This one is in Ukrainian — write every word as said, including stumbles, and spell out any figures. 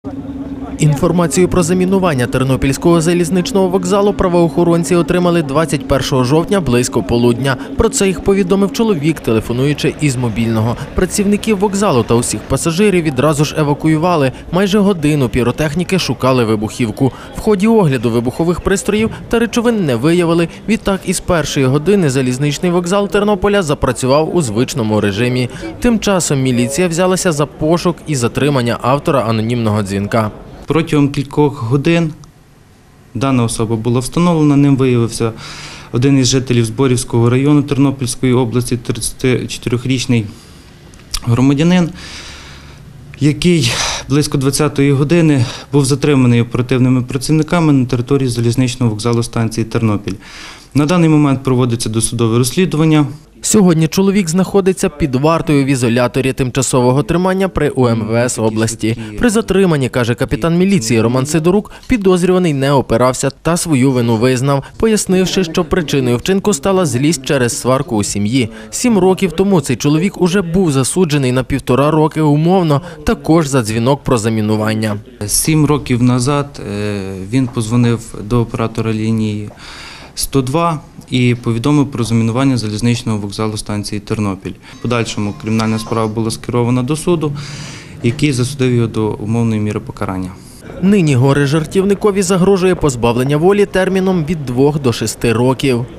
Інформацію про замінування Тернопільського залізничного вокзалу правоохоронці отримали двадцять першого жовтня близько полудня. Про це їх повідомив чоловік, телефонуючи із мобільного. Працівників вокзалу та усіх пасажирів відразу ж евакуювали. Майже годину піротехніки шукали вибухівку. В ході огляду вибухових пристроїв та речовин не виявили. Відтак із першої години залізничний вокзал Тернополя запрацював у звичному режимі. Тим часом міліція взялася за пошук і затримання автора анонімного дзвінка. Протягом кількох годин дана особа була встановлена, ним виявився один із жителів Зборівського району Тернопільської області, тридцятичотирирічний громадянин, який близько двадцятої години був затриманий оперативними працівниками на території залізничного вокзалу станції Тернопіль. На даний момент проводиться досудове розслідування. Сьогодні чоловік знаходиться під вартою в ізоляторі тимчасового тримання при У Ем Ве Ес області. При затриманні, каже капітан міліції Роман Сидорук, підозрюваний не опирався та свою вину визнав, пояснивши, що причиною вчинку стала злість через сварку у сім'ї. Сім років тому цей чоловік уже був засуджений на півтора роки умовно, також за дзвінок про замінування. Сім років назад він подзвонив до оператора лінії сто два і повідомив про замінування залізничного вокзалу станції Тернопіль. В подальшому кримінальна справа була скерована до суду, який засудив його до умовної міри покарання. Нині горе-жартівникові загрожує позбавлення волі терміном від двох до шести років.